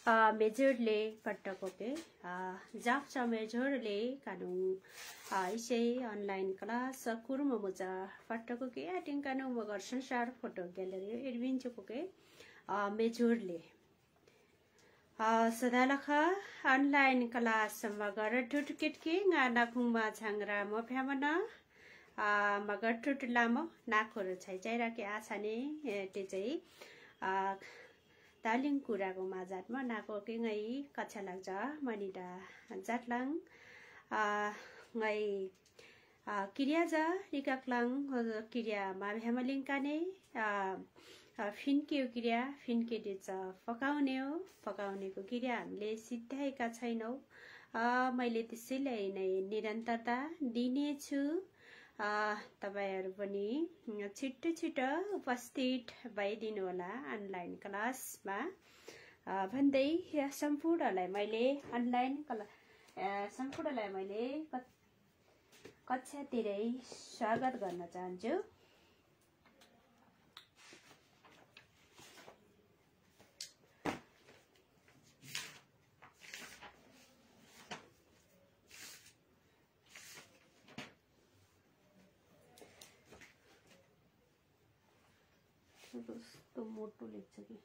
मेजरले पट्टकोके जाप्चा मेजरले कानु इसे online class Kurum मुजा पट्टकोके आटिंग कानु मगर संसार फोटो गैलरी एडविन चुकोके मेजरले सदालखा ऑनलाइन क्लास मगर टुटकेट के गाना खुमा झांगरा मफ्यामना मगर टुट लामो नाखोर छै चाहिराके आशा ने ते चाहिँ तालिङ कुराको माझाटमा नाको के ngै कक्षा लाग्छ मनिदा जाटलाङ ngै क्रिया जा रिकाक्लाङ क्रिया माभ्यामलिङकाने फिन्के क्रिया फिन्के दिन्छ पकाउने हो पकाउनेको क्रिया हामीले सिद्ध्याएका छैनौं मैले त्यसैलाई नै निरन्तरता दिनेछु तपाईहरु पनि छिट्टो छिट्टो उपस्थित भइदिनु होला अनलाइन क्लासमा भन्दै सम्पूर्णलाई मैले अनलाइन सम्पूर्णलाई मैले कक्षातिरै स्वागत गर्न चाहन्छु। तो मोटो लेक्चर की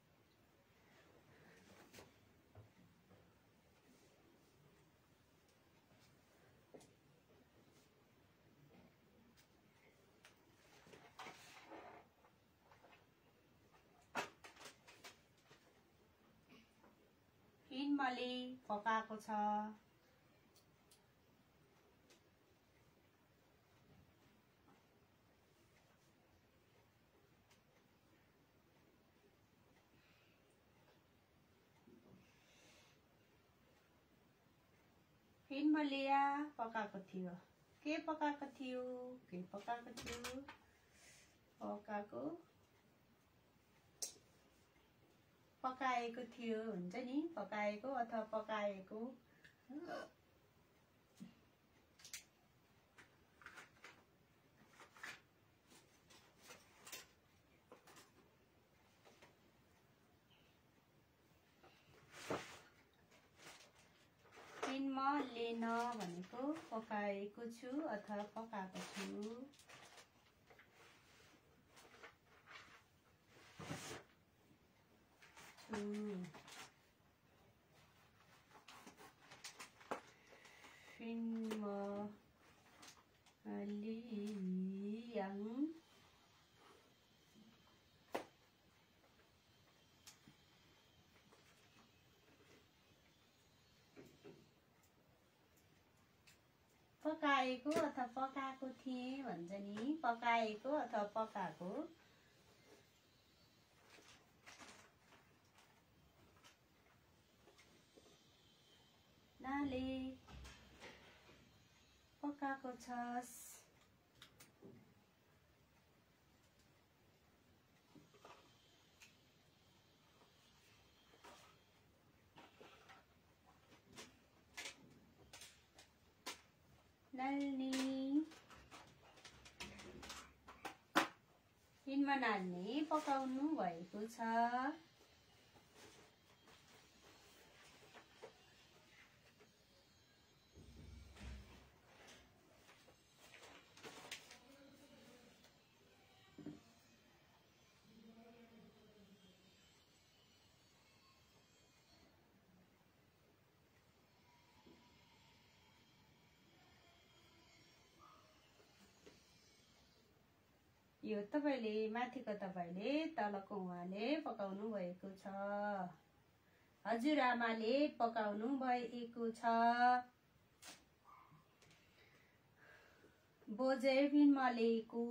फिनमले पकाएको छ फिनमलिया पकाएको थियो के पकाएको थियो पकाएको थियो हुन्छ नि पकाएको अथवा पकाएको लेन भनेको पकाएको छु अथवा पकाएको छु पकाएको अथवा पकाएको थिए भन्छ नि पकाएको अथवा पकाएको नाले पकाएको छस् यिनमा नाल्ने पकाउनु भएको छ यो तपाईले माथिको तपाईले तलको उहाँले पकाउनु भएको छ हजुरआमाले पकाउनु भएको छ बोजे फिनमलेको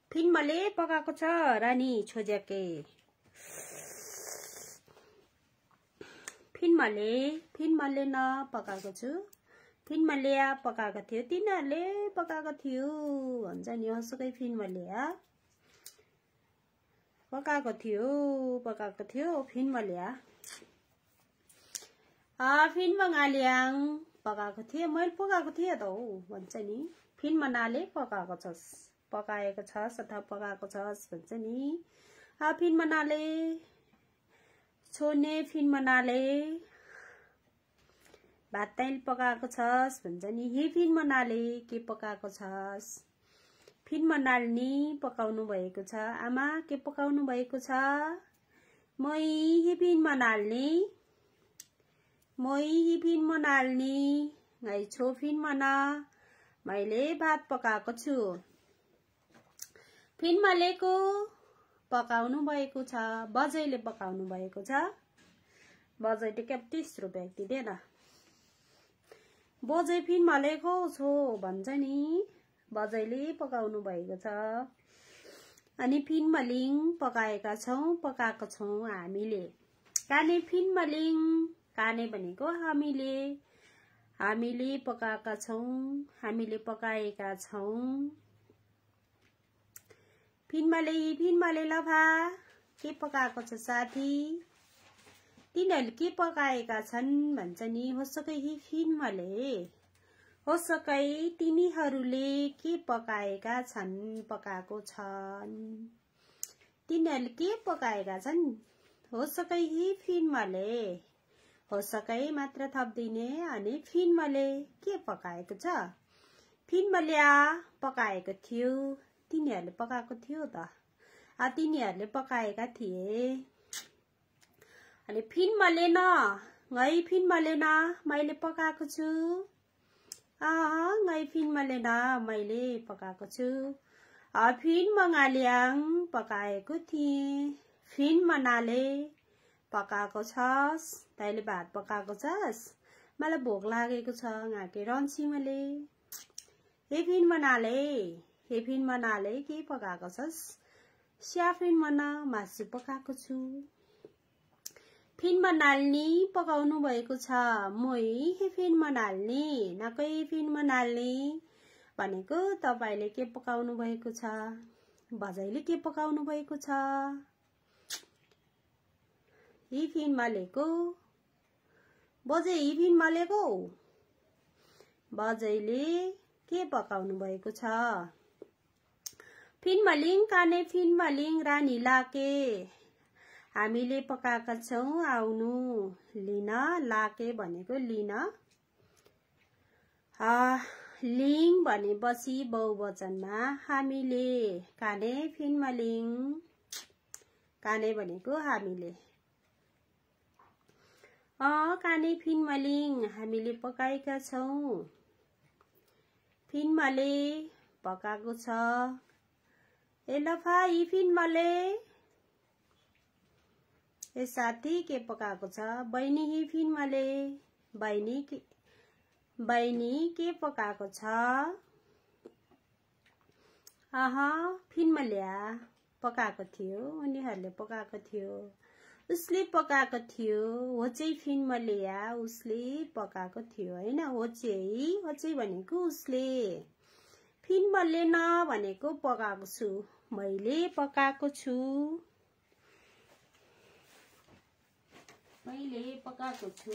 फिनमले पकाएको छ रानी छोज्याके। फिनमले न पकाएको छु। फिनमले पकाएको थियो, तिनीहरूले पकाएको थियो भन्छ नि। हसुकै फिनमले पकाएको थियो फिनमले फिनमगालियाङ पकाएको थिएँ, मैले पकाएको थिएँ त हौ भन्छ नि। फिनमनाले पकाएको छस्, पकाएको छस् अथवा पकाएको छस् भन्छ नि। फिनमनाले छोड्ने, फिनमनाले भात दाइल पकाएको छस् भन्छ नि। हे फिनमनाले के पकाएको छस्? फिनमनाले पकाउनु भएको छ। आमा के पकाउनु भएको छ? मै हे फिनमनाले गाई छो फिनमना, मैले भात पकाएको छु। फिनमलेको पकाउनु भएको छ, बजैले पकाउनु भएको छ। बजैले क्या 30 रुपियाँ दिँदैन। बजै फिनमलेको छो भन्छ नि। बजैले पकाउनु भएको छ। अनि फिनमलिङ पकाएको छौँ हामीले। काने फिनमलिङ, काने भनेको हामीले पकाएका छौँ, हामीले पकाएका छौँ। फिनमले लभा के पकाएको छ साथी? तिनीहरूले के पकाएका छन् भन्छ नि। होसकै फिनमले, होसकै तिनीहरूले के पकाएका छन्, पकाएको छन्। तिनीहरूले के पकाएका छन्? होसकै फिनमले, होसकै मात्र थप्दिने। अनि फिनमले के पकाएको छ? फिनमले पकाएको थियो, तिनीहरूले पकाएको थियो त। तिनीहरूले पकाएका थिए। अनि फिनमले न, गई फिनमले न, मैले पकाएको छु। गई फिनमले न, मैले पकाएको छु। फिनमगालियाङ पकाएको थिएँ, फिनमनाले पकाएको छस्, तैँले भात पकाएको छस्। मलाई भोक लागेको छ घाँके रन्सिमले। हे फिनमनाले के पकाएको छस्? स्या फिनमना मासु पकाएको छु। फिनमनाल्नी पकाउनु भएको छ। मोही हे फिनमनाल्नी, नकै फिनमनाल्नी भनेको तपाईले के पकाउनु भएको छ? बजैले के पकाउनु भएको छ? हि फिनमलेको, बजै हि फिनमलेको, बजैले के पकाउनु भएको छ? फिनमलिङ काने फिनमलिङ रानी लाके, हामीले पकाएका छौँ आउनु लिन। लाके भनेको लिन। लिङ भनेपछि बहुवचनमा हामीले। काने फिनमलिङ, काने भनेको हामीले। काने फिनमलिङ हामीले पकाएका छौँ। फिनमले पकाएको छ। ए लफा यी फिनमले, ए साथी के पकाएको छ? बहिनी हि फिनमले, बहिनी के पकाएको छ? फिनमल्या पकाएको थियो, उनीहरूले पकाएको थियो, उसले पकाएको थियो। हो चाहिँ फिनमल्या, उसले पकाएको थियो हैन। हो चाहिँ भनेको उसले। फिनमले न भनेको पकाएको छु, मैले पकाएको छु। मैले पकाएको छु।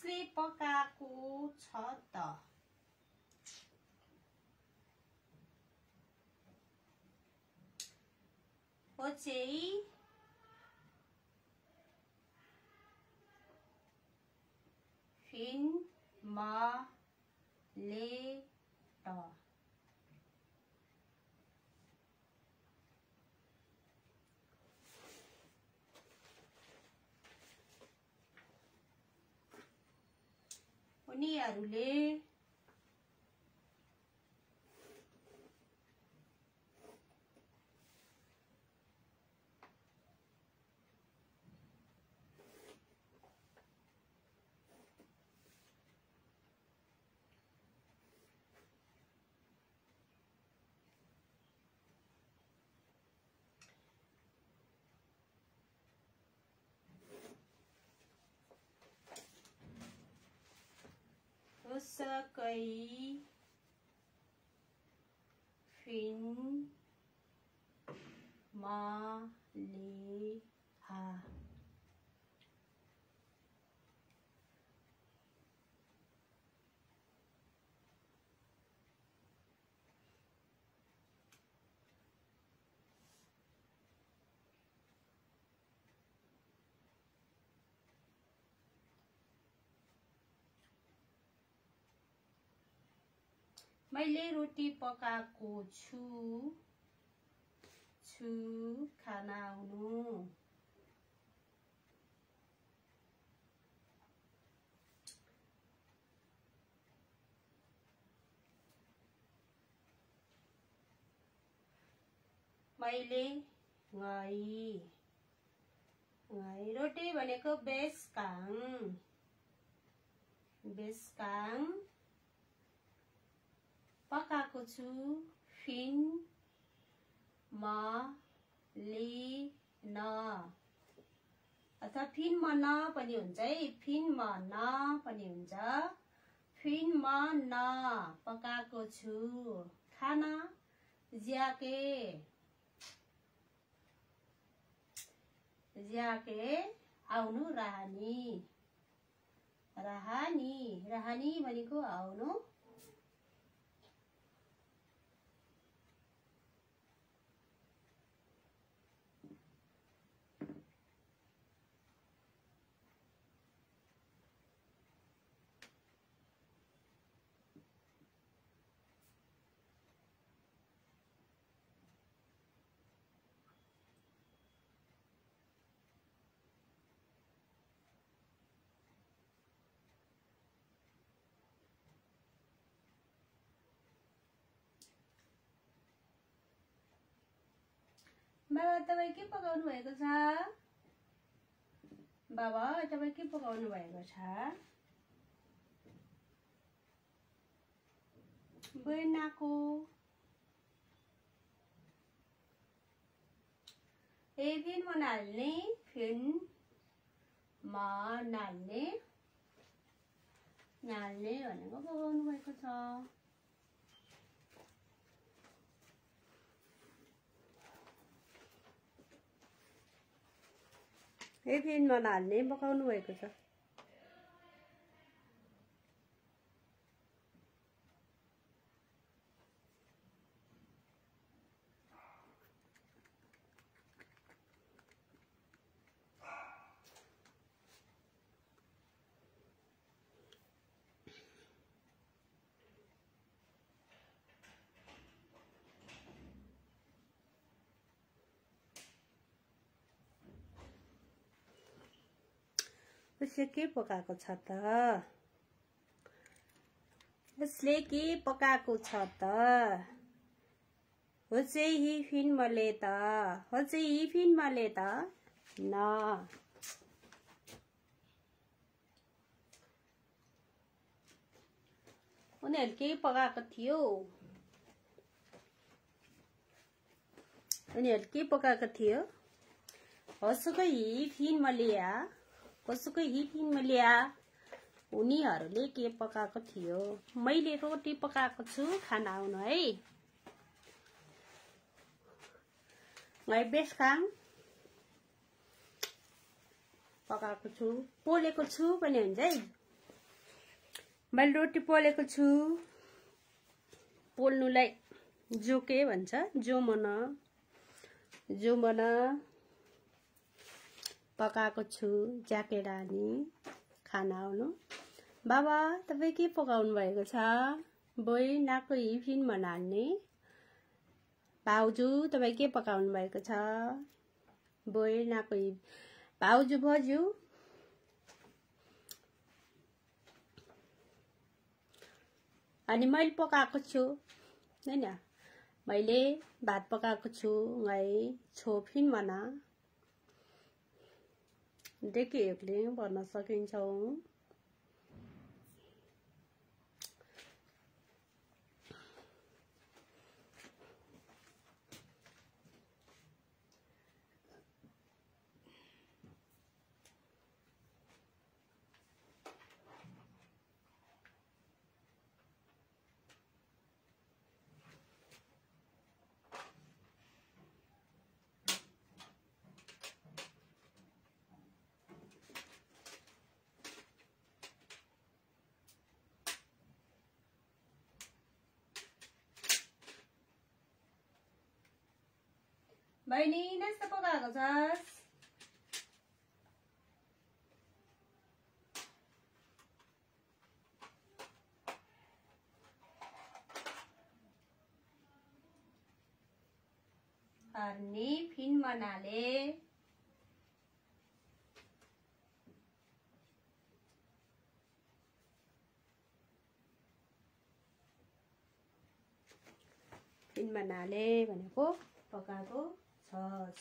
उसले पकाएको छ त। हो चाहिँ फिल्मले त। उनीहरूले उसकै फिल्मले मैले रोटी पकाएको छु खाना आउनु। मैले ngài रोटी भनेको बेसकाङ पकाएको छु फिल्मलिन अथवा फिल्मन पनि हुन्छ है, फिल्मन पनि हुन्छ। फिल्मन पकाएको छु खाना ज्याके आउनु। राहानी भनेको आउनु। बाबा तपाईँ के पकाउनु भएको छ? बाबा तपाईँ के पकाउनु भएको छ? बनाको फिल्म नाल्ने भनेको पकाउनु भएको छ। फिल्ममा नाल्ने पकाउनु भएको छ। उसले के पकाएको छ त? उसले के पकाएको छ त? हो चाहिँ फिल्मले त न। उनीहरू के पकाएको थियो? कसुकै फिल्मले उनीहरूले के पकाएको थियो? मैले रोटी पकाएको छु खाना आउनु है। मैं बेसकाङ पकाएको छु, पोलेको छु पनि हुन्छ है। मैले रोटी पोलेको छु। पोल्नुलाई जोके भन्छ, जो मन पकाएको छु। ज्याके रानी खाना आउनु। बाबा तपाईँ के पकाउनु भएको छ? बोइ नाको हिफिन मनाल्ने। भाउजू तपाईँ के पकाउनु भएको छ? बोइ नाको हिफ। भाउजू बज्यू अनि मैले पकाएको छु हैन। मैले भात पकाएको छु। गाई छोफिन मना देखि एकले भन्न सकिन्छ। बहिनी नास्ता पकाएको छस्? हर्नी फिन मनाले। फिन मनाले भनेको पकाएको छस्।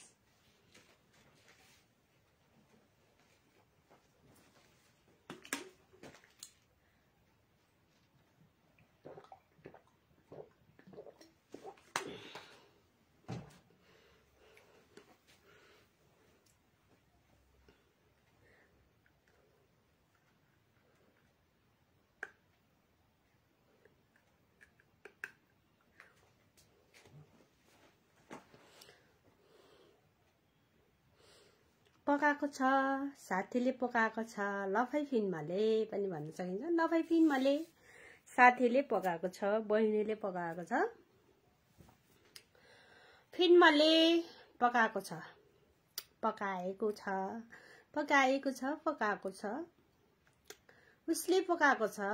पकाएको छ, साथीले पकाएको छ। लफाइ फिनमाले पनि भन्न सकिन्छ। लफाइ फिनमाले साथीले पकाएको छ, बहिनीले पकाएको छ। फिनमाले पकाएको छ, पकाएको छ, पकाएको छ, पकाएको छ। उसले पकाएको छ।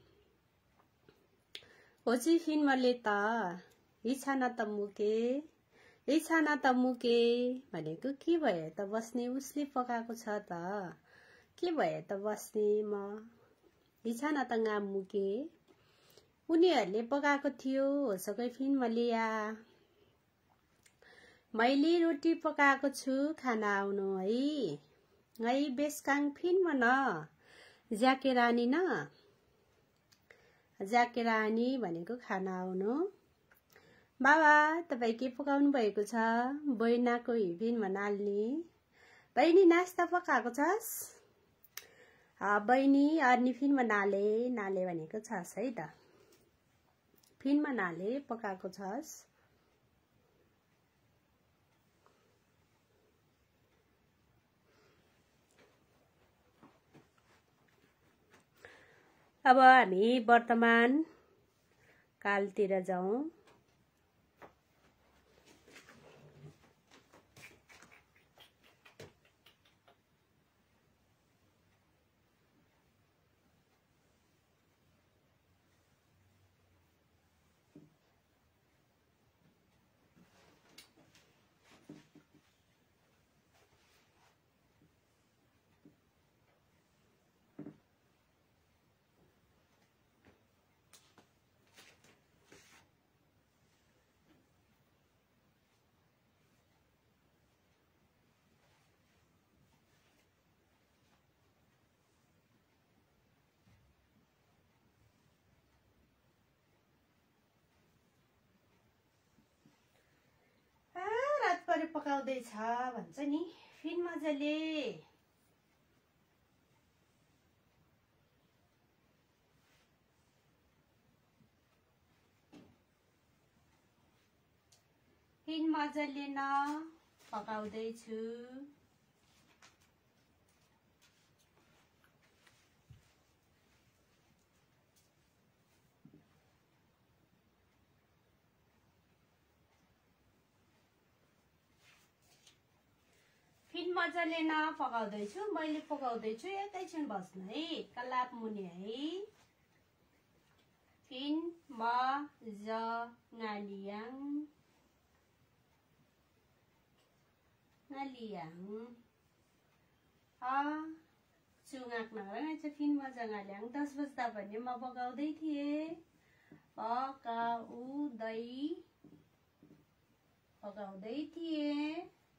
होची फिनमाले त हिछाना त मुके इच्छाना त मुके भनेको के भयो त बस्ने? उसले पकाएको छ त के भयो त बस्ने? म इच्छाना त गाम मुके। उनीहरूले पकाएको थियो होसकै फिनमा लिया। मैले रोटी पकाएको छु, खाना आउनु है। है बेसकाङ फिनमा न ज्याके रानी न। ज्याके रानी भनेको खाना आउनु। बाबा तपाईँ के पकाउनु भएको छ? बैनाको हिबिन मनाल्ने। बहिनी नास्ता पकाएको छस्? बहिनी अर्नी फिनमा नाले। नाले भनेको छस् है त। फिनमा नाले पकाएको छस्। अब हामी वर्तमान कालतिर जाउँ। पकाउँदैछ भन्छ नि फिन मजाले। फिन मजाले न पकाउँदैछु। फिन मजाले नपकाउँदैछु, मैले पकाउँदैछु। एकैछिन बस्नु है, कलाप मुनि है। फिन मजालियाङ ngaliang चुङाक नगरेर चाहिँ फिन मजालियाङ 10 बज्दा भने म पकाउँदै थिएँ। पकाउँदै थिएँ।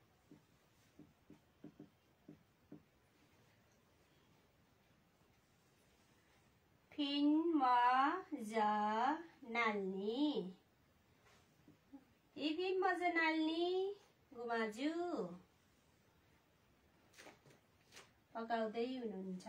फिन मजा नाल्ने, ए फिन मजा नाल्ने गुमाजु पकाउँदै हुनुहुन्छ।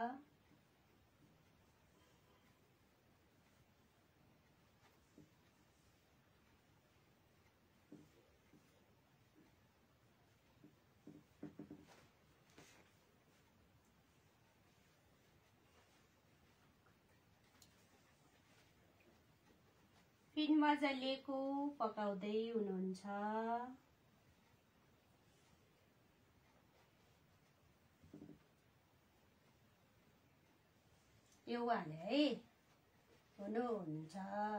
फिन मजालेको पकाउँदै हुनुहुन्छ। एउटाले है हुनुहुन्छ।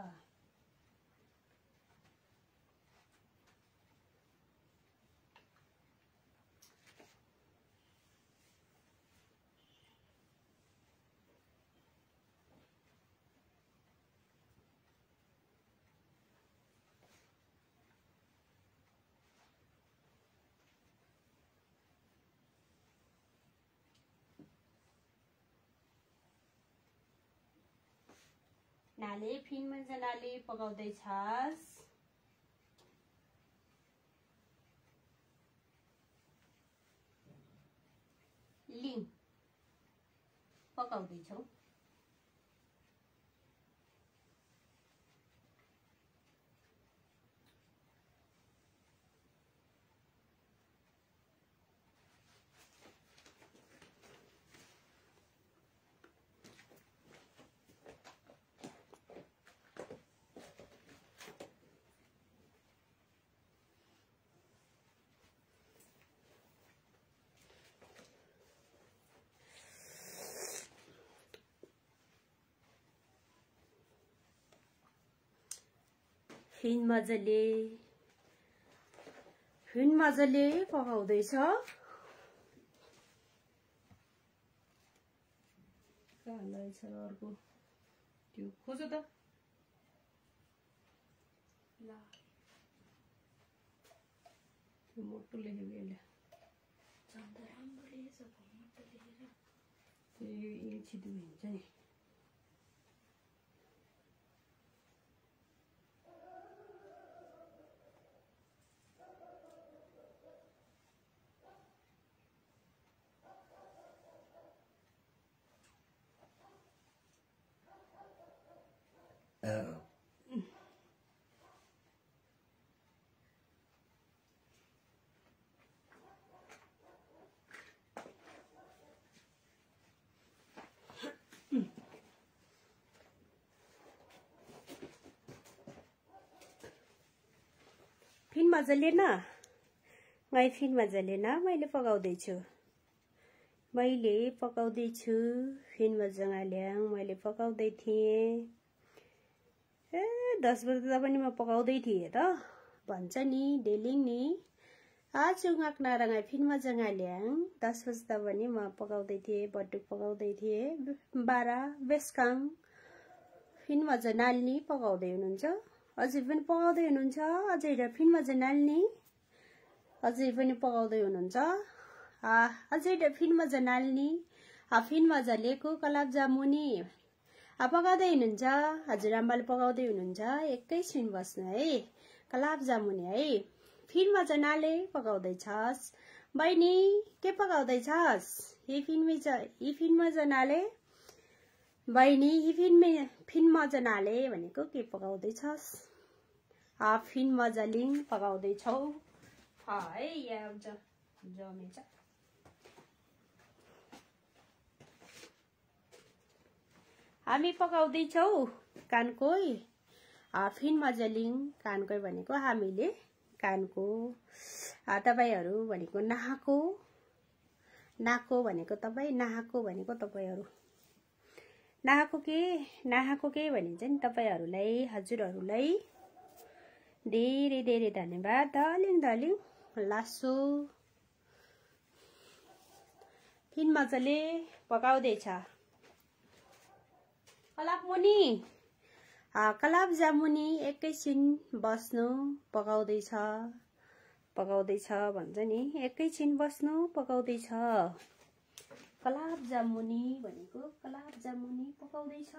नाले फिन मजाले पकाउँदैछस्। लिङ पकाउँदैछौ। फिन मजाले पकाउँदैछ। कहाँलाई छ अर्को त्यो खोज त। ल त्यो मोटो लेखेको यसले चन्द राम्रो रहेछ मोटो लेखेर। त्यो यो छिटो हुन्छ नि। फिन मजाले न गाई फिन मजाले न मैले पकाउँदैछु। फिन मजाल्याङ मैले पकाउँदै थिएँ। 10 बज्दा पनि म पकाउँदै थिएँ त भन्छ नि डेलिङ नि। चुङाक नारङाई फिन मजाल्याङ 10 बज्दा पनि म पकाउँदै थिएँ। बटुक पकाउँदै थिएँ। 12 बेस्काङ फिन मजा नाल्नी पकाउँदै हुनुहुन्छ। अझै पनि पकाउँदै हुनुहुन्छ। अझै फिन मजा नाल्नी अझै पनि पकाउँदै हुनुहुन्छ। अझै फिन मजा नाल्नी फिन मजालेको कलाब जामुनी पकाउँदै हुनुहुन्छ। हजुरआमाले पकाउँदै हुनुहुन्छ। एकैछिन बस्नु है, कलाब जामुनी है। फिन मजा नाले पकाउँदैछस् बहिनी, के पकाउँदैछस्? यी फिन मजा नाले बहिनी, फिन मजा नाले भनेको के पकाउँदैछस्? फिन मजालिङ पकाउँदैछौ है। यहाँ जमेछ। हामी पकाउँदैछौ कानकोई फिन मजालिङ। कानकोई भनेको हामीले कानको तपाईहरु भनेको नाको भनेको तपाई नाको भनेको तपाईहरु नाको के भनिन्छ नि तपाईहरुलाई हजुरहरुलाई धेरै धेरै धन्यवाद दलिङ लासो फिन मजाले पकाउँदै छ कलाप जामुनी एकैछिन बस्नु पकाउँदै छ भन्छ नि एकैछिन बस्नु पकाउँदै छ कलाप जामुनी भनेको कलाप जामुनी पकाउँदै छ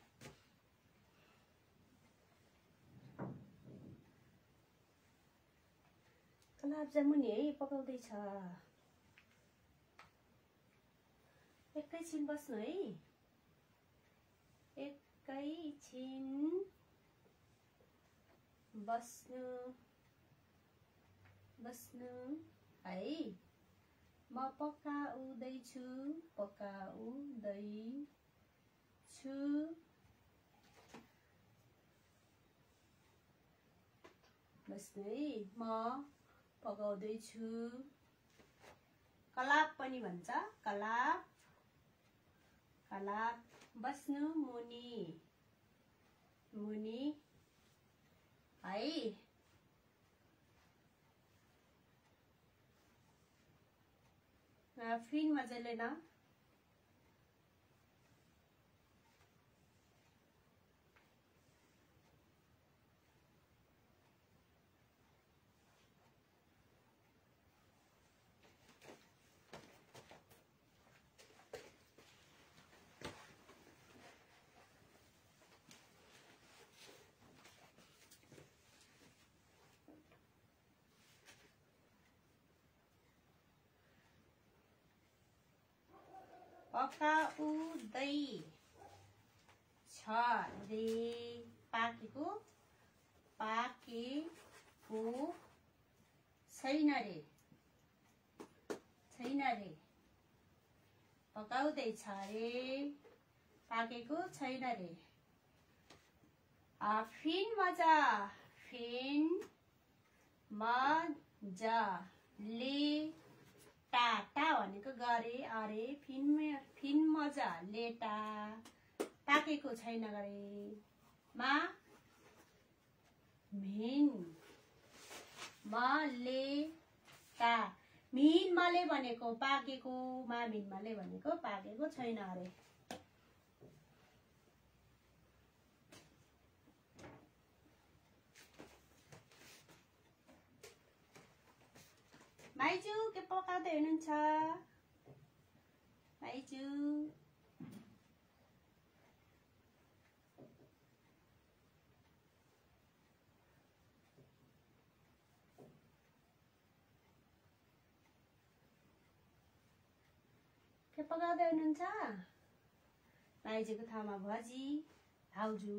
कलाप जामुनी है पकाउँदै छ एकैछिन बस्नु है एकैछिन बस्नु है म पकाउँदैछु बस्नु है म पकाउँदैछु कलाप पनि भन्छ कलाप बस्नु मुनि है फिन मजाले न पकाउँदै छ रे पाकेको छैन रे पकाउँदै छ रे पाकेको छैन रे फिन मजाले टा भनेको गरे अरे फिन मजा लेटा पाकेको छैन गरे मा मिन मले टा मिन मले भनेको पाकेको मा मिन मले भनेको पाकेको छैन अरे माइजू के पकाउँदै हुनुहुन्छ माइजू के पकाउँदै हुनुहुन्छ माइजूको ठाउँमा भजी भाउजू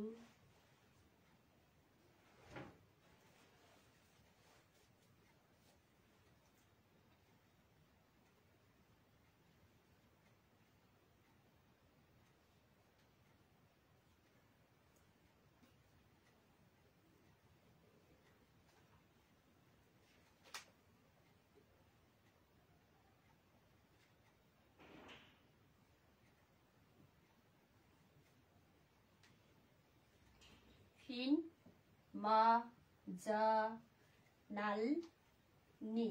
फिन मजाल्नी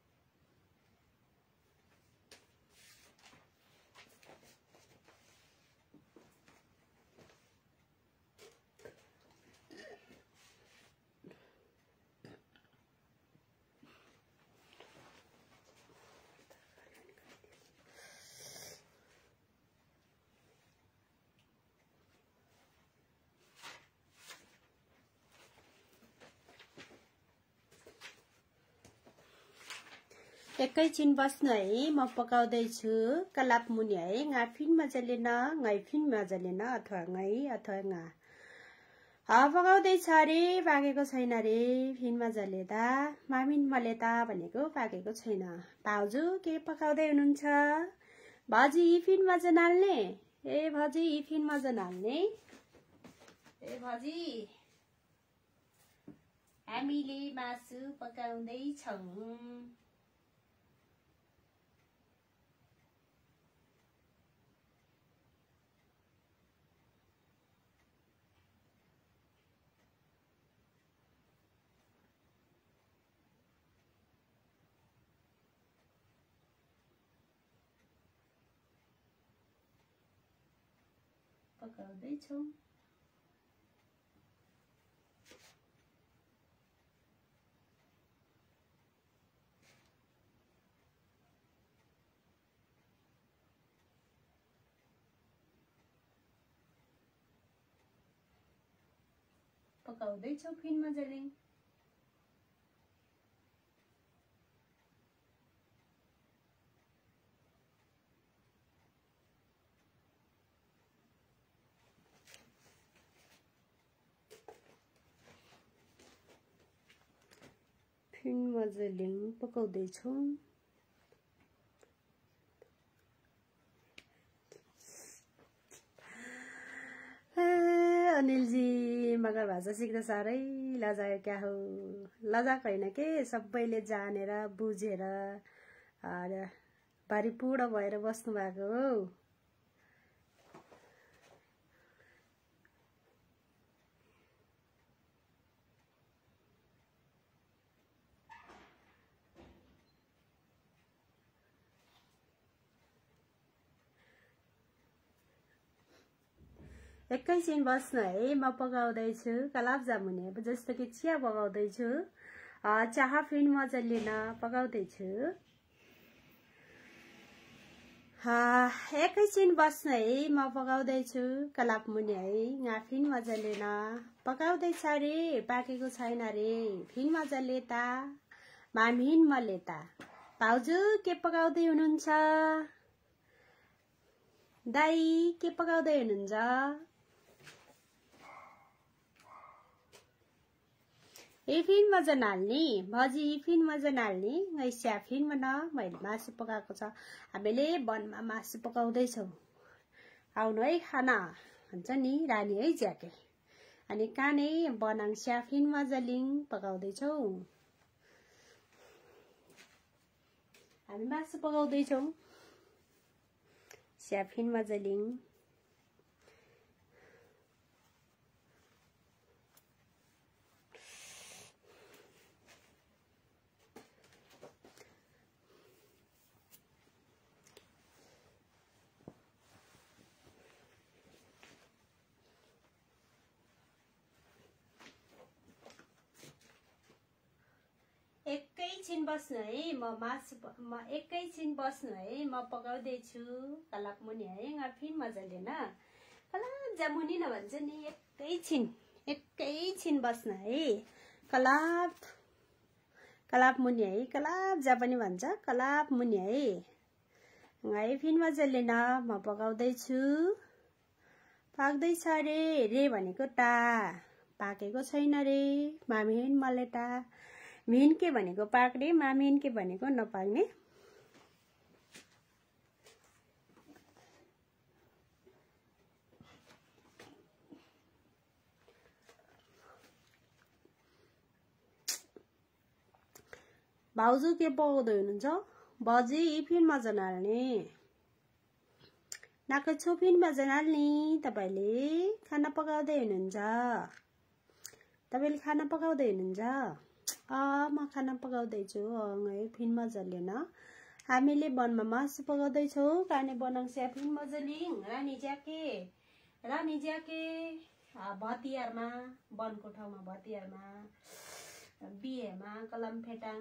एकैछिन बस्नु है म पकाउँदैछु कलाप मुनि है गा फिन मजाले न ngै फिन मजाले न अथवा ngै अथवा गा पकाउँदैछ रे पाकेको छैन रे फिन मजाले दा मामिन मले ता भनेको पाकेको छैन भाउजू के पकाउँदै हुनुहुन्छ भाजी फिन मजा नाल्ने ए भाजी फिन मजा नाल्ने ए भाजी हामीले मासु पकाउँदै छौं। पकाउँदै छौं। पकाउँदै छौ फिन मजाले। फिन मजाले पकाउँदै छौ। अनिलजी मगर भाषा सिक्दा साह्रै लजायो क्या हो। लजाको होइन के, सबैले जानेर बुझेर भारीपूर्ण भएर बस्नु भएको हो। एकैछिन बस्नु है, म पकाउँदैछु कलाब जामुने। जस्तो कि चिया पकाउँदैछु, चाहा फिन मजाले पकाउँदैछु। एकैछिन बस्नु है, म पकाउँदैछु कलाब मुनि है। यहाँ फिन मजाले पकाउँदैछ रे, पाकेको छैन रे। फिन मजाले ता मामिन मले ता। भाउजू के पकाउँदै हुनुहुन्छ? दाई के पकाउँदै हुनुहुन्छ? फिन मजा नाल्ने भजी, फिन मजा नाल्ने ऐसिया फिन न मैले मासु पकाएको छ। हामीले वनमा मासु पकाउँदैछौँ। आउनु है खाना भन्छ नि रानी है ज्याके। अनि काने बनाङ स्याफिन मजालिङ पकाउँदैछौँ। हामी मासु पकाउँदैछौँ स्याफिन मजालिङ। एकैछिन बस्नु है, म एकैछिन बस्नु है, म पकाउँदैछु कलाप मुनि है। यहाँ फिन मजाले कलाप जामुनी न भन्छ नि। एकैछिन बस्नु है, कलाप मुनि है। कलाप जा पनि भन्छ, कलाप मुनि है। यहाँ फिन मजाले म पकाउँदैछु। पाक्दैछ रे, रे भनेको टा, पाकेको छैन रे। मामिन मले टा। मिन के भनेको पाक्ने, मामिन के भनेको नपाक्ने। भाउजू के पकाउँदै हुनुहुन्छ? भजी फिन मजा नाल्ने, नाकै छोपिन मजा नाल्ने। तपाईले खाना पकाउँदै हुनुहुन्छ? तपाईले खाना पकाउँदै हुनुहुन्छ? म खाना पकाउँदैछु है फिन मजाले हामीले वनमा मासु पकाउँदैछौँ। काने बनाङ स्या फिन मजालिङ। रानी ज्याके भतियारमा, वनको ठाउँमा भतियारमा, बिहेमा कलम फेटाङ।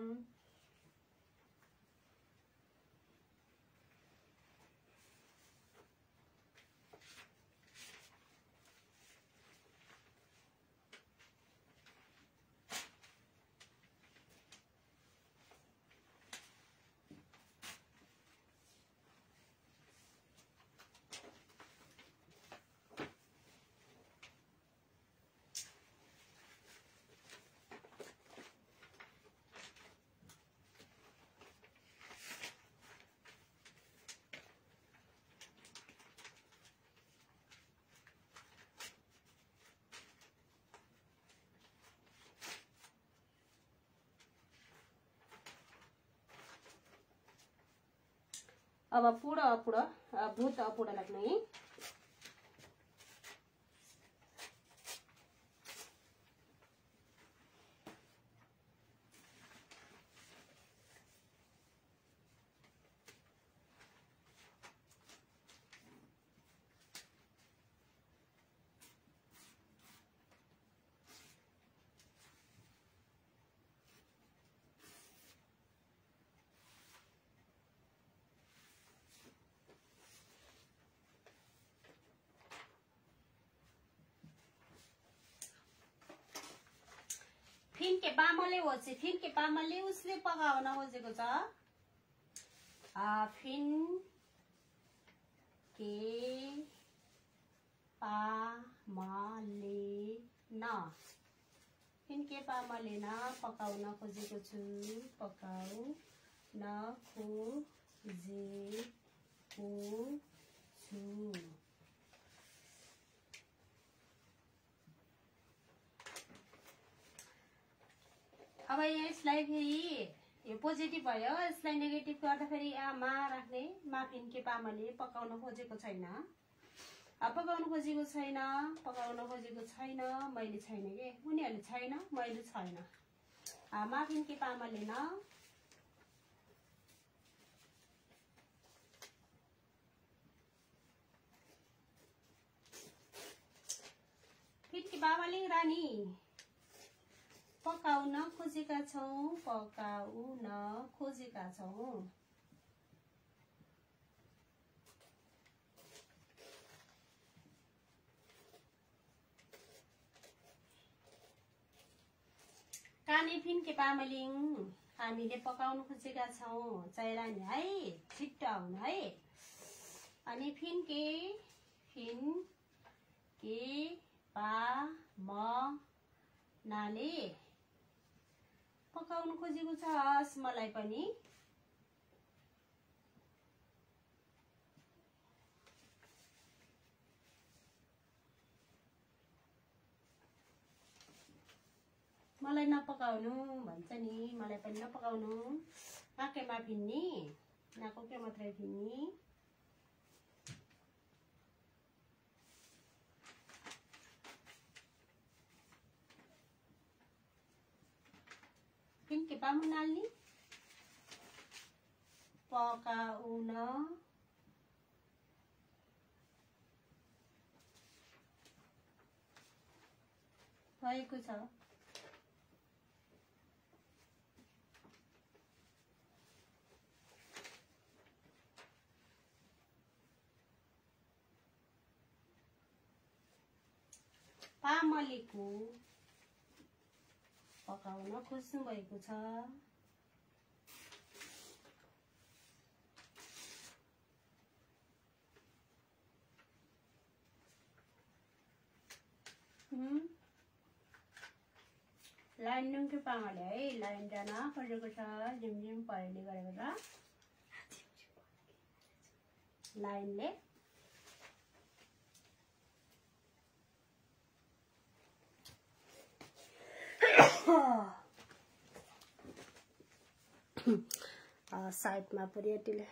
अब भूत अपुड लाग्ने है फिनके पामले हो चाहिँ फिनके पामले उसले पकाउन खोजेको छ फिनके पामले न फिनके पामले न पकाउन खोजेको छु पकाउन खोजेको छु अब यसलाई फेरि यो पोजिटिभ भयो यसलाई नेगेटिभ गर्दाखेरि मा राख्ने मा फिनके पामले पकाउन खोजेको छैन पकाउन खोजेको छैन मैले छैन के उनीहरूले छैन मैले छैन मा फिनके पामले न फिनके पामले रानी पकाउन खोजेका छौं काने फिनके पामलिङ हामीले पकाउन खोजेका छौं चाहिरानी है छिट्टो आउनु है अनि फिनके पामनाले पकाउन खोजेको छ मलाई पनि मलाई नपकाउनु भन्छ नि मलाई पनि नपकाउनु नाकेमा फिन्नी नाको के मात्रै फिन्नी फिनके पामनाले पकाउन भएको छ पामलेको पकाउन खोज्नु भएको छ लाइन नुनको पामले है लाइन जान खोजेको छ झिमझिम परेले गरेको छ लाइनले साइडमा पुर्याटिले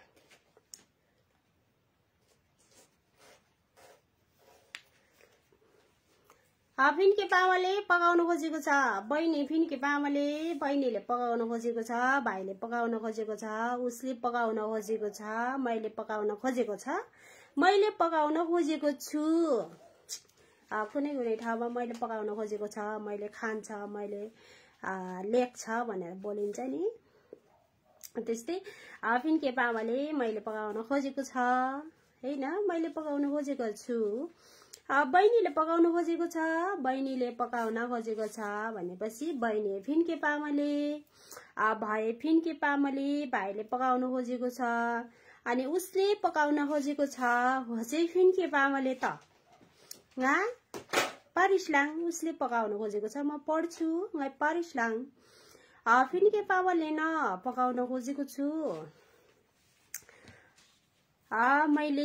फिनके पामले पकाउन खोजेको छ बहिनी फिनके पामले बहिनीले पकाउन खोजेको छ भाइले पकाउन खोजेको छ उसले पकाउन खोजेको छ मैले पकाउन खोजेको छ मैले पकाउन खोजेको छु कुनै कुनै ठाउँमा मैले पकाउन खोजेको छ मैले खान्छ मैले लेख्छ भनेर बोलिन्छ नि त्यस्तै फिनके पामले मैले पकाउन खोजेको छ हैन मैले पकाउन खोजेको छु बहिनीले पकाउन खोजेको छ बहिनीले पकाउन खोजेको छ भनेपछि बहिनी फिनके पामले भाइ फिनके पामले भाइले पकाउन खोजेको छ अनि उसले पकाउन खोजेको छ हो चाहिँ फिनके पामले त पारिसलाङ उसले पकाउन खोजेको छ म पढ्छु म पारिसलाङ फिनके पामले न पकाउन खोजेको छु मैले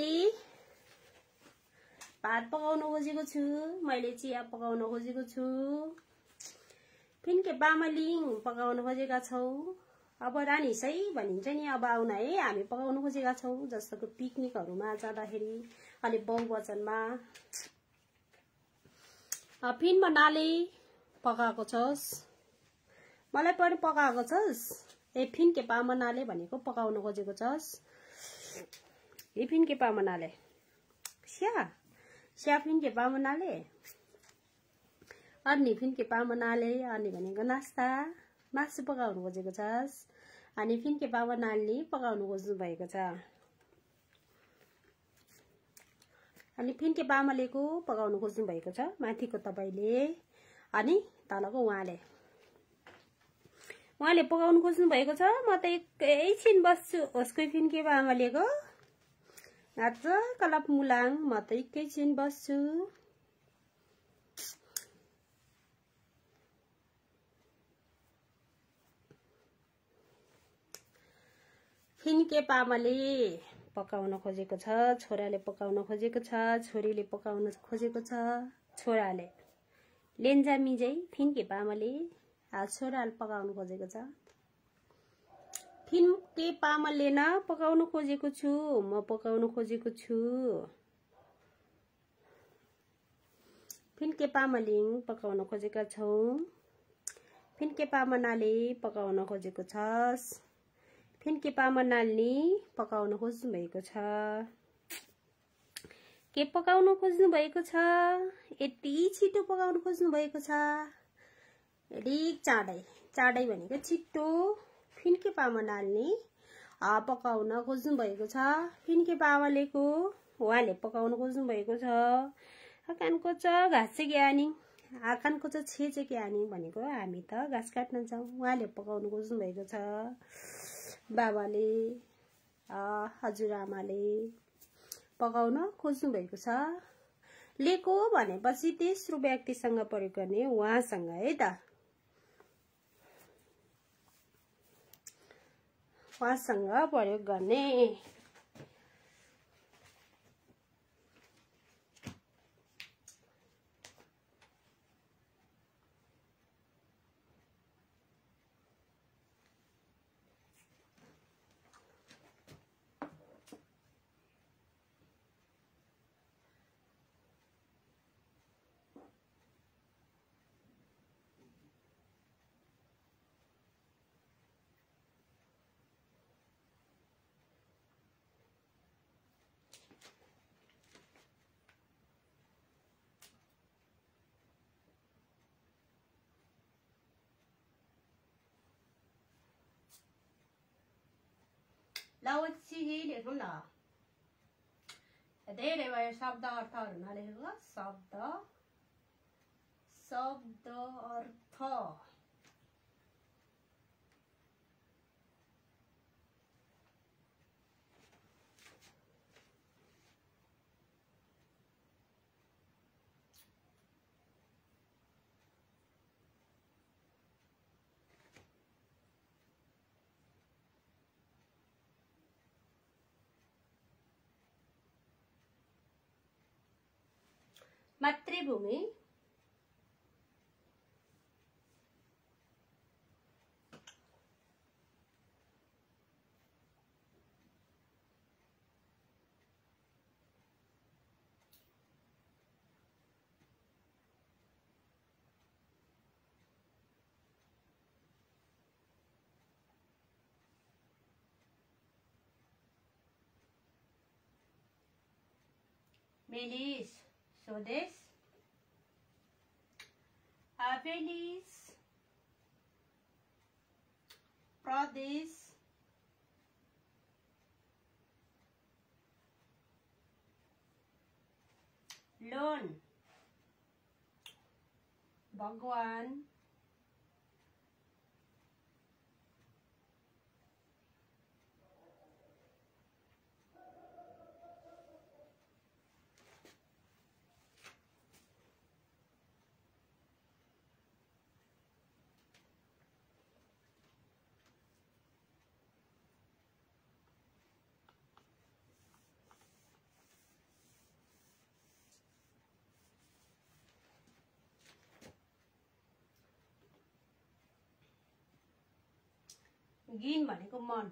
भात पकाउन खोजेको छु मैले चिया पकाउन खोजेको छु फिनके पामलिङ पकाउन खोजेका छौ अब रानी सही भनिन्छ नि। अब आउन है, हामी पकाउन खोजेका छौँ। जस्तो पिकनिकहरूमा जाँदाखेरि अलि बहुवचनमा फिन बनाले पकाएको छस्, मलाई पनि पकाएको छस्। फिन के पामनाले भनेको पकाउन खोजेको छस्। फिन के पामनाले स्या फिन के पामनाले अनि फिन के पामनाले अनि भनेको नास्ता मासु पकाउनु खोजेको छस्। अनि फिन के पामनाले पकाउनु खोज्नु भएको छ। अनि फिन के पामलेको पकाउनु खोज्नु भएको छ माथिको तपाईले अनि तलको उहाँले पकाउनु खोज्नु भएको छ। म त एकैछिन बस्छु उसको फिन के पामलेको आज कलप मुलाङ। म त एकैछिन बस्छु। फिन के पामले पकाउन खोजेको छ, छोराले पकाउन खोजेको छ, छोरीले पकाउन खोजेको छ। छोराले लेन्जा मिजै फिन के पामले छोराले पकाउन खोजेको छ। फिन के पामले न पकाउन खोजेको छु, म पकाउन खोजेको छु। फिन के पामलिङ पकाउन खोजेका छौं। फिन के पामनाले पकाउन खोजेको छस्। फिन के पामनाले पकाउन खोज्नु भएको छ। के पकाउन खोज्नु भएको छ? यति छिटो पकाउन खोज्नु भएको छ। रिक चाँडै चाँडै भनेको छिटो। फिन के पामनाले पकाउन खोज्नु भएको छ। फिन के पामलेको उहाँले पकाउन खोज्नु भएको छ। आकानको छ घाँस ज्ञानी आकानको छ छेचे ज्ञानी भनेको हामी त घाँस काट्न जाउँ। उहाँले पकाउन खोज्नु भएको छ। बाबाले हजुरआमाले पकाउन खोज्नु भएको छ। लेको भनेपछि तेस्रो व्यक्तिसँग प्रयोग गर्ने उहाँसँग है त। उहाँसँग प्रयोग गर्ने। लेखौँ न धेरै भयो शब्द अर्थहरू नलेखेको शब्द अर्थ मातृभूमि मेलिस स्वदेश Abelis प्रदेश लोन भगवान गिन भनेको मन।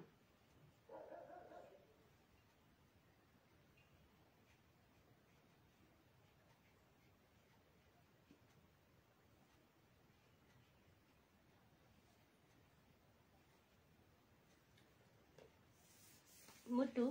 मुटु।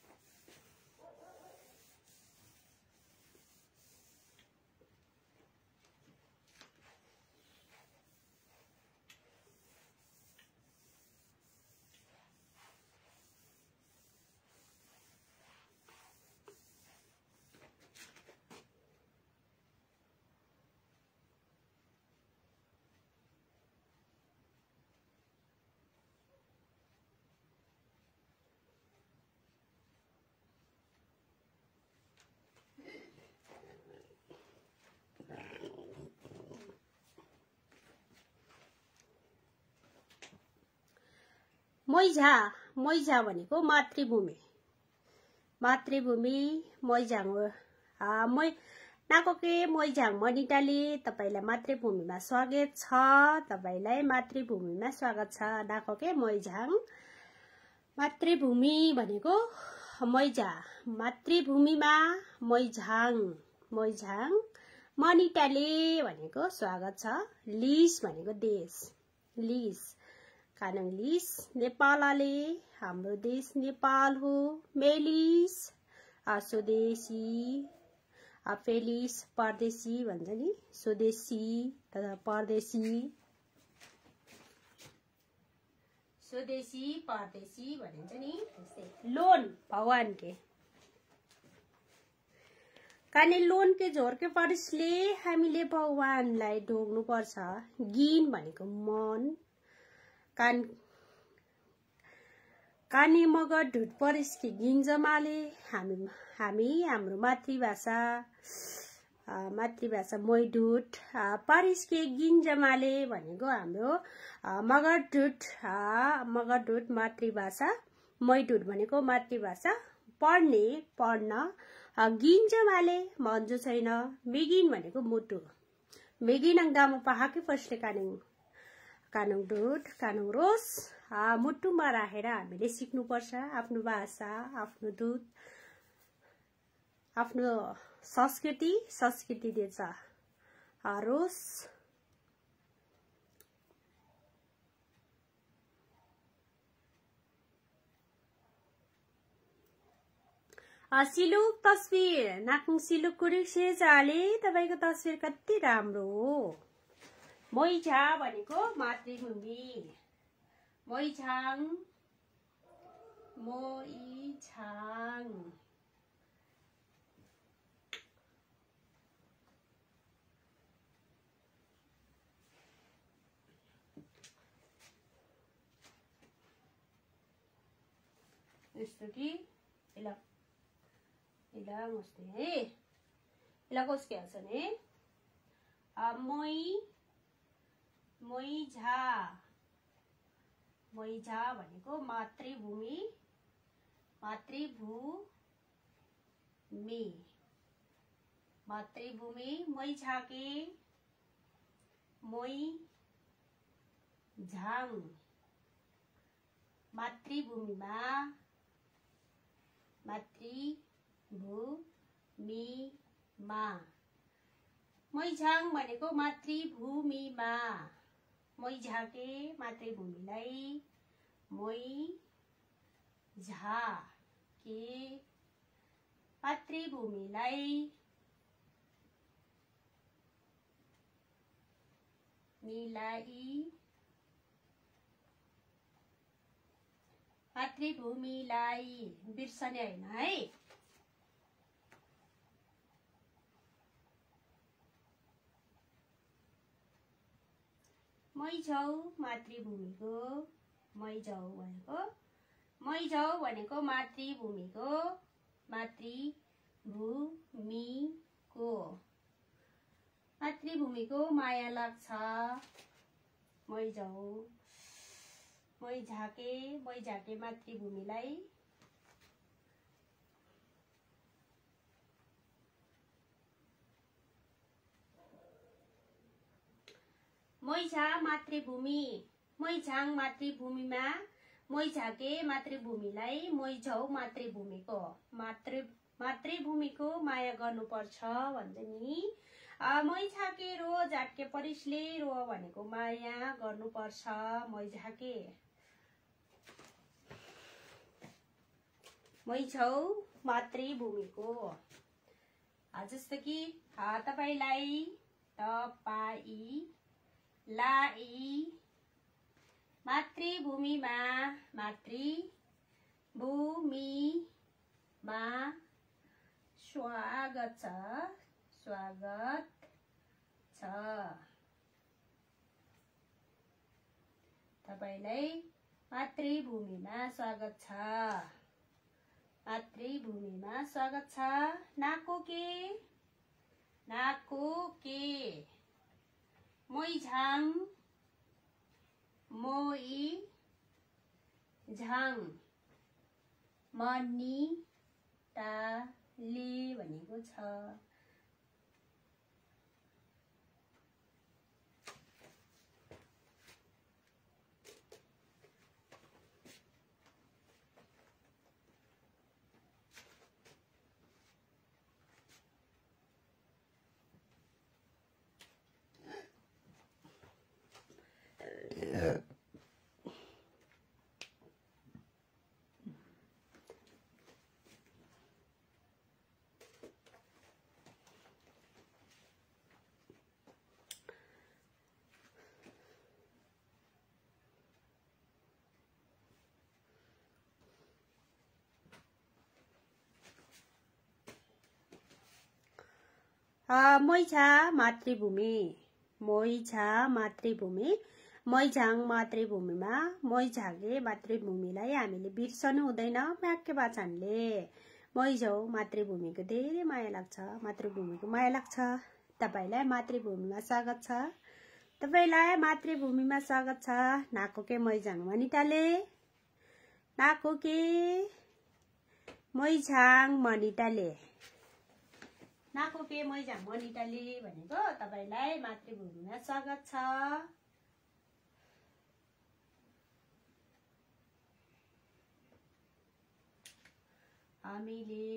मैझा। मैझा भनेको मातृभूमि। मातृभूमि मैझाङ हो। नाकोके मैझाङ मनिटाले तपाईलाई मातृभूमिमा स्वागत छ। तपाईलाई मातृभूमिमा स्वागत छ। नाकोके मैझाङ। मातृभूमि भनेको मैझा। मातृभूमिमा मैझाङ। मैझाङ मनिटाले भनेको स्वागत छ। लिस भनेको देश। लिस कानङ लिस नेपालले हाम्रो देश नेपाल हो। मेलिस स्वदेशी फेलिस परदेशी भन्छ नि। स्वदेशी तथा परदेशी। स्वदेशी परदेशी भनिन्छ नि त्यस्तै। लोन भगवान के काने लोन के झोर के परसले हामीले भगवानलाई ढोग्नु पर्छ। गिन भनेको मन। काने मगर ढुट परिस के गिन जमाले हामी हाम्रो मातृभाषा मैढुट परिस के गिन जमाले भनेको हाम्रो मगर ढुट मातृभाषा। मैढुट भनेको मातृभाषा। पढ्ने पढ्न गिन जमाले भन्जो छैन। मेगिन भनेको मुटु। मेगिन अंगामा पहाके फर्स्टले कानुङ ढुट कानुङ रोस मुटुमा राखेर हामीले सिक्नुपर्छ आफ्नो भाषा, आफ्नो दूत, आफ्नो संस्कृति दिन्छ रोस। सिलुक तस्बिर नाकुङ सिलुक कुरिक्से जाले तपाईको तस्बिर कति राम्रो हो। मैझा भनेको मातृभूमि। मैझाङ मैझाङ। यस्तो कि इला मस्ते है इला कसके हाल्छ नि मैझा। मैझा भनेको मातृभूमि। मातृभूमि मातृभूमि मैझाके मैझाङ। मातृभूमिमा मातृभूमिमा। मैझाङ भनेको मातृभूमिमा। मैझाके मातृभूमिलाई मैझाके मातृभूमिलाई मातृभूमिलाई बिर्सने हैन है। मैझौ मातृभूमिको मैझौ भनेको मातृभूमिको मातृभूमिको माया लाग्छ। मैझौ मैझाके मातृभूमिलाई मैझा मातृभूमि। मैझाङ मातृभूमिमा मोइझाके मातृभूमिलाई मोइझौ मातृभूमिको मातृभूमिको माया गर्नुपर्छ भन्छ नि। मोइझाके रो झाटके परिसले रो भनेको माया गर्नुपर्छ। मोइझाके मोइझौ मातृभूमिको। जस्तो कि तपाईलाई मातृभूमिमा स्वागत छ। तपाईलाई मातृभूमिमा स्वागत छ। मातृभूमिमा स्वागत छ। नाको के मोइझाङ मनिटाले भनेको छ। मोइझा मातृभूमि मोइझाङ मातृभूमिमा मोइझाके मातृभूमिलाई हामीले बिर्सनु हुँदैन। म्याक्के बाचानले मोइझौ मातृभूमिको धेरै माया लाग्छ। मातृभूमिको माया लाग्छ। तपाईलाई मातृभूमिमा स्वागत छ। तपाईलाई मातृभूमिमा स्वागत छ। नाको के मोइझाङ मनिटाले नाको के मोइझाङ मनिटाले नाको के मोइझाङ मनिटाले भनेको तपाईलाई मातृभूमिमा स्वागत छ। हामीले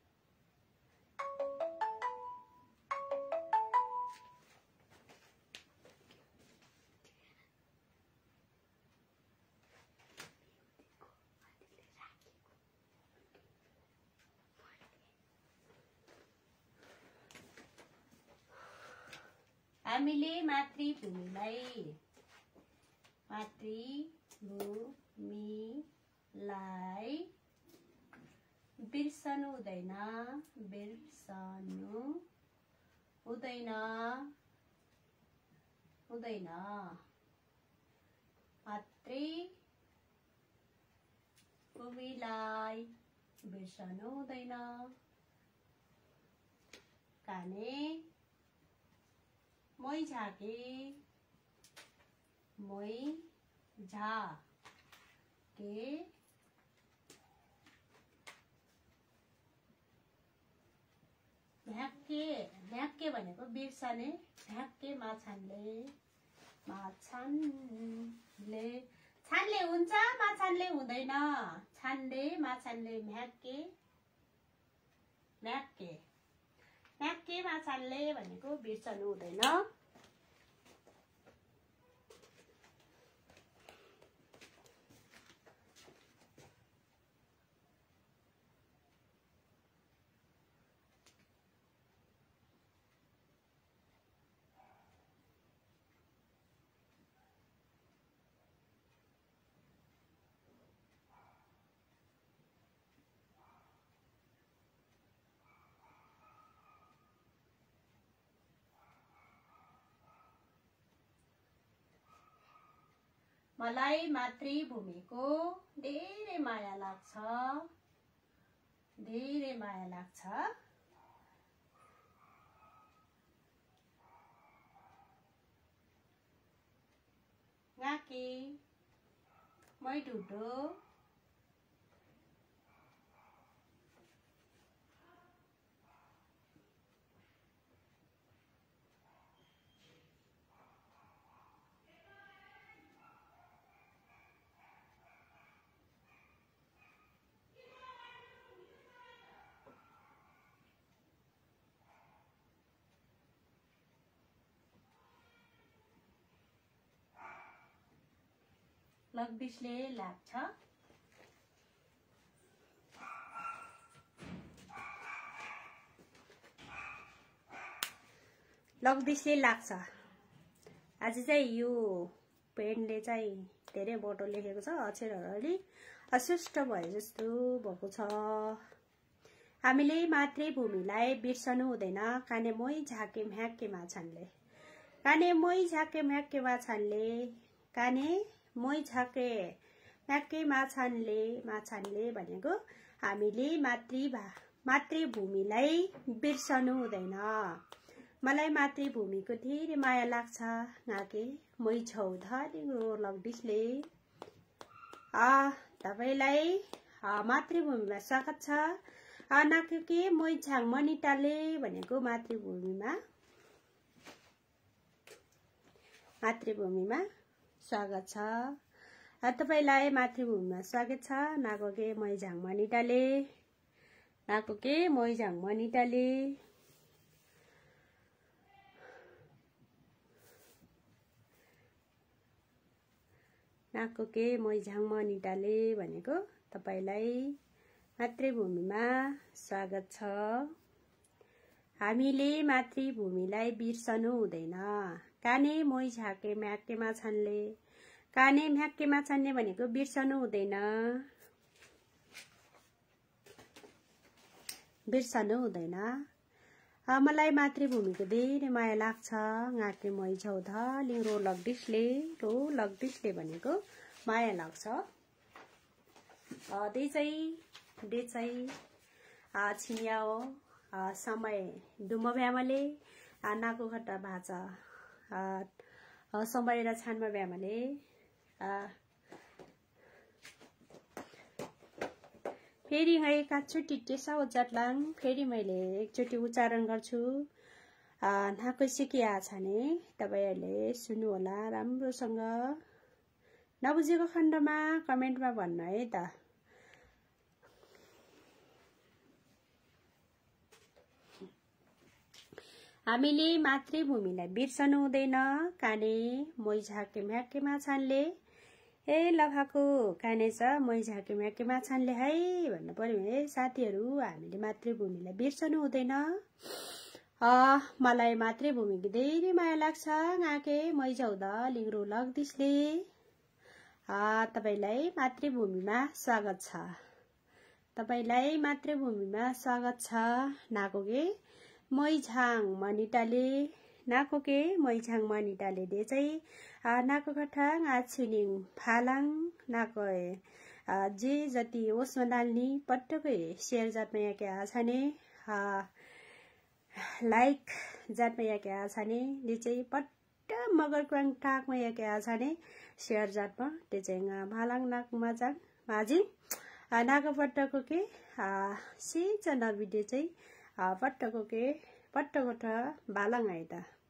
मातृभूमिलाई बिर्सनु हुँदैन। मातृभूमिलाई बिर्सनु हुँदैन। काने मोइझाके भ्याक्के भनेको बिर्सने। भ्याक्के छानले हुन्छ माछानले हुँदैन। छानले माछानले भ्याक्के माछानले भनेको बिर्सनु हुँदैन। मलाई मातृभूमिको धेरै माया लाग्छ। गाके मै ढुढो लग्दिसले लाग्छ लग्दिसले लाग्छ। आज चाहिँ यो पेनले चाहिँ धेरै बोटो लेखेको छ, अक्षरहरू अलि अस्पष्ट भए जस्तो भएको छ। हामीले मातृभूमिलाई बिर्सनु हुँदैन। काने मोही झाके म्याके माछानले, काने मोही झाके म्याके माछानले, काने मोही झाके म्याके माछानले। माछानले भनेको हामीले मातृभूमिलाई बिर्सनु हुँदैन। मलाई मातृभूमिको धेरै माया लाग्छ। नाके मोही छौधारी लग्दिसले। तपाईलाई मातृभूमिमा स्वागत छ। नाके के मोही झाङ मनिटाले भनेको मातृभूमिमा स्वागत छ। तपाईलाई मातृभूमिमा स्वागत छ। नाको के मोही झाङ मनिटाले, नाको के मोही झाङ मनिटाले। नाको के मोही झाङ मनिटाले भनेको तपाईलाई मातृभूमिमा स्वागत छ। हामीले मातृभूमिलाई बिर्सनु हुँदैन। काने मोही झाके म्याके माछानले, काने म्याके माछानले भनेको बिर्सनु हुँदैन, बिर्सनु हुँदैन। मलाई मातृभूमिको धेरै माया लाग्छ। गाके मोही छौधा लिङ्रो लग्दिसले, रो लग्दिसले भनेको माया लाग्छ। दे चाहिँ छिन्याओ समय दुम भ्यामले नाको खट्टा भाषा समय र छानमा भ्यामले फेरि है काचुटी टेसा उचाटलाङ। फेरि मैले एकचोटि उच्चारण गर्छु। नाको सिकिया छ नि तपाईहरुले सुन्नु होला राम्रोसँग। नबुझेको खण्डमा कमेन्टमा भन्नु है त। हामीले मातृभूमिलाई बिर्सनु हुँदैन। काने मोही झाके म्याके माछानले। ए लखाको काने छ मोही झाके म्याके माछानले है भन्नु पर्यो है साथीहरू। हामीले मातृभूमिलाई बिर्सनु हुँदैन। मलाई मातृभूमिको धेरै माया लाग्छ। गाके मोही झौदा लिङ्रो लग्दिसले। तपाईलाई मातृभूमिमा स्वागत छ। तपाईलाई मातृभूमिमा स्वागत छ। नाको के मोही झाङ मनिटाले, नाको के मोही झाङ मनिटाले दे चाहिँ नाको कठाङ छिनिङ फालाङ। नाको जे जति ओसमा डाल्ने पटक्कै शेयर जातमा यहाँ क्या छ नि लाइक जातमा यहाँ क्या छ नि दे चाहिँ पट्ट मगर क्वाङ टाकमा यहाँ क्या छ नि शेयर जातमा दे चाहिँ फालाङ नाकमा जाङ माझिङ नाको पट्टको के सिच नबिदे चाहिँ पट्टको के पट्टको बालाङ है त